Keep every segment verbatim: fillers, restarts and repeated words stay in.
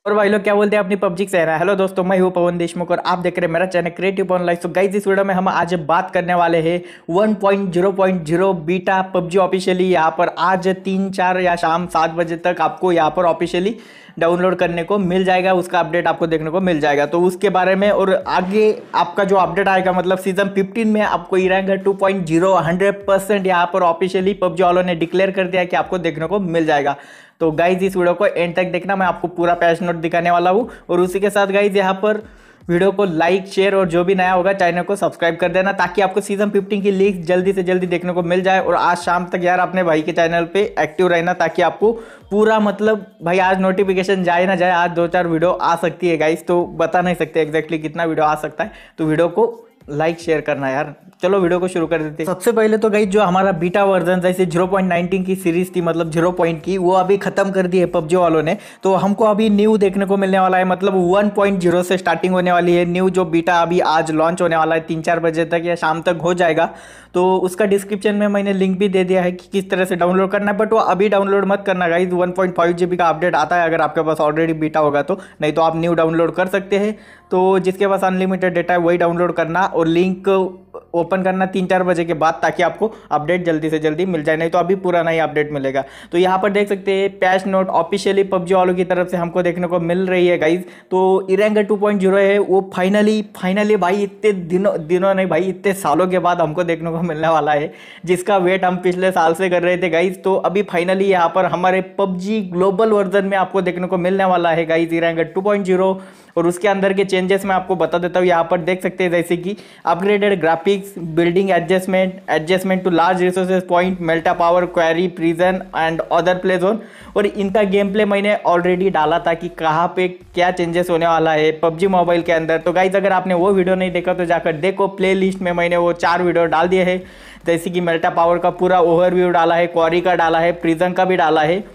और भाई लोग क्या बोलते हैं अपनी पबजी से है। हेलो दोस्तों, मैं हूँ पवन देशमुख और आप देख रहे हैं मेरा चैनल क्रिएटिव ऑनलाइन। तो गाइस इस वीडियो में हम आज बात करने वाले हैं one point zero point zero beta PUBG officially यहाँ पर आज तीन चार या शाम सात बजे तक आपको यहाँ पर ऑफिशियली डाउनलोड करने को मिल जाएगा। उसका अपडेट आपको देखने को मिल जाएगा, तो उसके बारे में और आगे आपका जो अपडेट आएगा मतलब सीजन फिफ्टीन में आपको Erangel two point zero hundred percent यहाँ पर ऑफिशियली पबजी वालों ने डिक्लेयर कर दिया कि आपको देखने को मिल जाएगा। तो गाइज इस वीडियो को एंड तक देखना, मैं आपको पूरा पैच नोट दिखाने वाला हूँ। और उसी के साथ गाइज यहाँ पर वीडियो को लाइक शेयर और जो भी नया होगा चैनल को सब्सक्राइब कर देना, ताकि आपको सीजन फिफ्टीन की लीक जल्दी से जल्दी देखने को मिल जाए। और आज शाम तक यार अपने भाई के चैनल पे एक्टिव रहना, ताकि आपको पूरा मतलब भाई आज नोटिफिकेशन जाए ना जाए, आज दो चार वीडियो आ सकती है गाइज, तो बता नहीं सकते एग्जैक्टली कितना वीडियो आ सकता है। तो वीडियो को लाइक शेयर करना यार। चलो वीडियो को शुरू कर देते हैं। सबसे पहले तो गाइस जो हमारा बीटा वर्जन जैसे ज़ीरो पॉइंट नाइनटीन की सीरीज थी, मतलब ज़ीरो पॉइंट की, वो अभी खत्म कर दी है पबजी वालों ने। तो हमको अभी न्यू देखने को मिलने वाला है, मतलब वन पॉइंट ज़ीरो से स्टार्टिंग होने वाली है न्यू जो बीटा अभी आज लॉन्च होने वाला है, तीन चार बजे तक या शाम तक हो जाएगा। तो उसका डिस्क्रिप्शन में मैंने लिंक भी दे दिया है कि किस तरह से डाउनलोड करना है, बट वो अभी डाउनलोड मत करना guys. One point five GB का अपडेट आता है अगर आपके पास ऑलरेडी बीटा होगा तो, नहीं तो आप न्यू डाउनलोड कर सकते हैं। तो जिसके पास अनलिमिटेड डेटा है वही डाउनलोड करना और लिंक ओपन करना तीन चार बजे के बाद, ताकि आपको अपडेट जल्दी से जल्दी मिल जाए, नहीं तो अभी पूरा नई अपडेट मिलेगा। तो यहाँ पर देख सकते हैं पैच नोट ऑफिशियली पबजी वालों की तरफ से हमको देखने को मिल रही है गाइज। तो इरेंगल टू पॉइंट ज़ीरो है वो फाइनली फाइनली भाई इतने दिनों दिनों नहीं भाई इतने सालों के बाद हमको देखने को मिलने वाला है, जिसका वेट हम पिछले साल से कर रहे थे गाइज। तो अभी फाइनली यहाँ पर हमारे पबजी ग्लोबल वर्जन में आपको देखने को मिलने वाला है guys Erangel two point zero. और उसके अंदर के चेंजेस मैं आपको बता देता हूँ। यहाँ पर देख सकते हैं जैसे कि upgraded graphics, building adjustment, adjustment to large resources point, Mylta power, quarry, prison and other play zone. और इनका गेम प्ले मैंने ऑलरेडी डाला था कि कहाँ पे क्या चेंजेस होने वाला है पबजी मोबाइल के अंदर। तो गाइज अगर आपने वो वीडियो नहीं देखा तो जाकर देखो, प्ले लिस्ट में मैंने वो चार वीडियो डाल दिए हैं। जैसे कि मेल्टा पावर का पूरा ओवरव्यू डाला है, क्वेरी का डाला है, प्रिजन का भी डाला है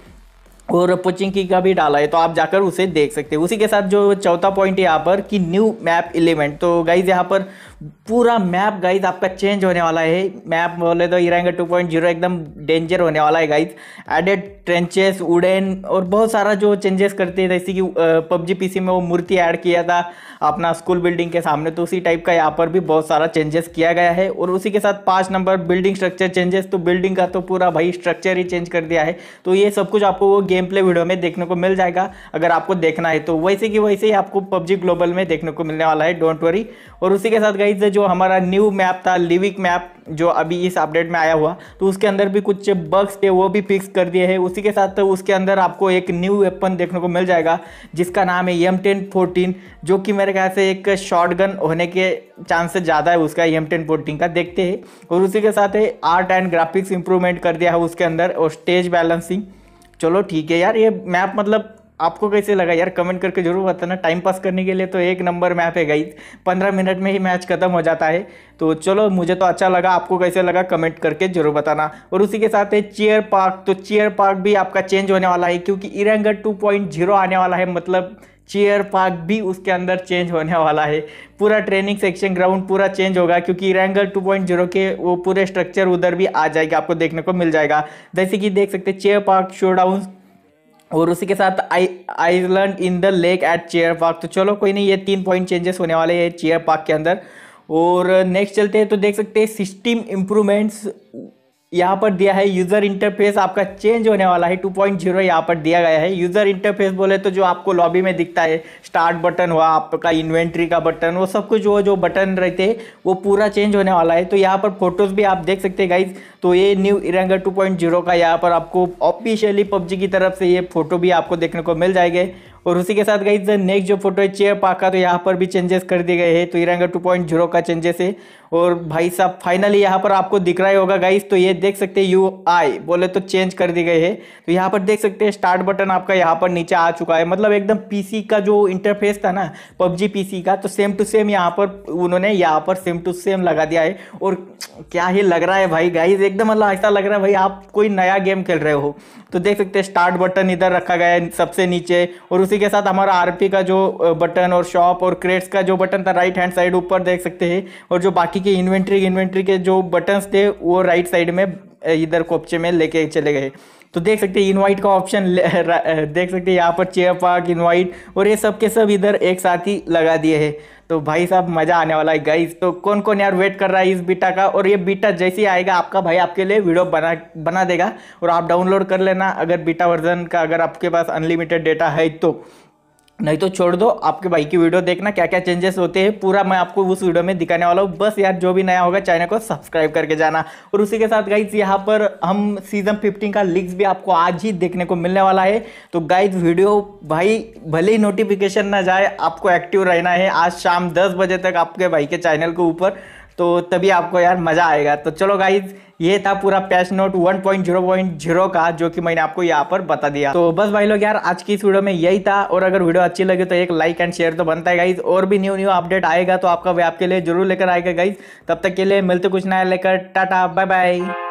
और पोचिंकी का भी डाला है, तो आप जाकर उसे देख सकते हैं। उसी के साथ जो चौथा पॉइंट है यहाँ पर कि न्यू मैप एलिमेंट। तो गाइज यहाँ पर पूरा मैप गाइज आपका चेंज होने वाला है। मैप बोले तो इरेंगल टू पॉइंट ज़ीरो एकदम डेंजर होने वाला है गाइज। एडेड ट्रेंचेस, वुडन और बहुत सारा जो चेंजेस करते हैं, जैसे कि पबजी पीसी में वो मूर्ति ऐड किया था अपना स्कूल बिल्डिंग के सामने, तो उसी टाइप का यहाँ पर भी बहुत सारा चेंजेस किया गया है। और उसी के साथ पाँच नंबर बिल्डिंग स्ट्रक्चर चेंजेस, तो बिल्डिंग का तो पूरा भाई स्ट्रक्चर ही चेंज कर दिया है। तो ये सब कुछ आपको वो गेम प्ले वीडियो में देखने को मिल जाएगा अगर आपको देखना है तो। वैसे कि वैसे ही आपको पबजी ग्लोबल में देखने को मिलने वाला है, डोंट वरी। और उसी के साथ गाइज जो हमारा न्यू मैप था लिविक मैप, जो अभी इस अपडेट में आया हुआ, तो उसके अंदर भी कुछ बग्स थे वो भी फिक्स कर दिए हैं। उसी के साथ उसके अंदर आपको एक न्यू वेपन देखने को मिल जाएगा जिसका नाम है एम टेन फोर्टीन, जो कि मेरे ख्याल से एक शॉटगन होने के चांसेस ज़्यादा है उसका एम टेन फोर्टीन का, देखते हैं। और उसी के साथ है आर्ट एंड ग्राफिक्स इंप्रूवमेंट कर दिया है उसके अंदर, और स्टेज बैलेंसिंग। चलो ठीक है यार, ये मैप मतलब आपको कैसे लगा यार कमेंट करके जरूर बताना। टाइम पास करने के लिए तो एक नंबर मैप है गाइस, पंद्रह मिनट में ही मैच खत्म हो जाता है। तो चलो मुझे तो अच्छा लगा, आपको कैसे लगा कमेंट करके जरूर बताना। और उसी के साथ है चेयर पार्क। तो चेयर पार्क भी आपका चेंज होने वाला है, क्योंकि इरेंगल टू पॉइंट ज़ीरो आने वाला है, मतलब चेयर पार्क भी उसके अंदर चेंज होने वाला है। पूरा ट्रेनिंग सेक्शन ग्राउंड पूरा चेंज होगा, क्योंकि इरेंगल टू पॉइंट ज़ीरो के वो पूरे स्ट्रक्चर उधर भी आ जाएगा, आपको देखने को मिल जाएगा। जैसे कि देख सकते हैं चेयर पार्क शोडाउन, और उसी के साथ I island in the lake at chair park. तो चलो कोई नहीं, ये तीन पॉइंट चेंजेस होने वाले हैं चेयर पार्क के अंदर। और नेक्स्ट चलते हैं तो देख सकते हैं सिस्टम इम्प्रूवमेंट्स यहाँ पर दिया है। यूज़र इंटरफेस आपका चेंज होने वाला है, टू पॉइंट ज़ीरो यहाँ पर दिया गया है। यूज़र इंटरफेस बोले तो जो आपको लॉबी में दिखता है, स्टार्ट बटन हुआ, आपका इन्वेंट्री का बटन, वो सब कुछ जो जो बटन रहते हैं वो पूरा चेंज होने वाला है। तो यहाँ पर फोटोज़ भी आप देख सकते हैं गाइज। तो ये new Erangel two point zero का यहाँ पर आपको ऑफिशियली पबजी की तरफ से ये फोटो भी आपको देखने को मिल जाएंगे। और उसी के साथ गाइज नेक्स्ट जो फोटो है चेयर पार्क का, तो यहाँ पर भी चेंजेस कर दिए गए हैं। तो इरेंगल टू पॉइंट ज़ीरो का चेंजेस है। और भाई साहब फाइनली यहाँ पर आपको दिख रहा ही होगा गाइज, तो ये देख सकते हैं यू आई बोले तो चेंज कर दी गई है। तो यहाँ पर देख सकते हैं स्टार्ट बटन आपका यहाँ पर नीचे आ चुका है, मतलब एकदम पीसी का जो इंटरफेस था ना पबजी पीसी का, तो सेम टू सेम यहाँ पर उन्होंने यहाँ पर सेम टू सेम लगा दिया है। और क्या ही लग रहा है भाई गाइज, एकदम मतलब ऐसा लग रहा है भाई आप कोई नया गेम खेल रहे हो। तो देख सकते हैं स्टार्ट बटन इधर रखा गया है सबसे नीचे, और उसी के साथ हमारा आरपी का जो बटन और शॉप और क्रेट्स का जो बटन था राइट हैंड साइड ऊपर देख सकते हैं। और जो बाकी के इन्वेंट्री इन्वेंट्री के जो बटन्स थे वो राइट साइड में इधर कोपचे में लेके चले गए। तो देख सकते हैं इनवाइट का ऑप्शन देख सकते हैं यहाँ पर, चेयर पार्क, इनवाइट और ये सब के सब इधर एक साथ ही लगा दिए हैं। तो भाई साहब मज़ा आने वाला है गाइस। तो कौन कौन यार वेट कर रहा है इस बीटा का, और ये बीटा जैसे ही आएगा आपका भाई आपके लिए वीडियो बना बना देगा और आप डाउनलोड कर लेना अगर बीटा वर्जन का, अगर आपके पास अनलिमिटेड डेटा है तो, नहीं तो छोड़ दो। आपके भाई की वीडियो देखना क्या क्या चेंजेस होते हैं पूरा मैं आपको उस वीडियो में दिखाने वाला हूँ। बस यार जो भी नया होगा चैनल को सब्सक्राइब करके जाना। और उसी के साथ गाइज यहाँ पर हम सीजन फिफ्टीन का लीक्स भी आपको आज ही देखने को मिलने वाला है। तो गाइज वीडियो भाई भले ही नोटिफिकेशन ना जाए, आपको एक्टिव रहना है आज शाम दस बजे तक आपके भाई के चैनल के ऊपर, तो तभी आपको यार मज़ा आएगा। तो चलो गाइज ये था पूरा patch note one point zero point zero का, जो कि मैंने आपको यहाँ पर बता दिया। तो बस भाई लोग यार आज की इस वीडियो में यही था, और अगर वीडियो अच्छी लगे तो एक लाइक एंड शेयर तो बनता है गाइज। और भी न्यू न्यू अपडेट आएगा तो आपका वे आपके लिए जरूर लेकर आएगा गाइज। तब तक के लिए मिलते कुछ नया लेकर, टाटा बाय बाय।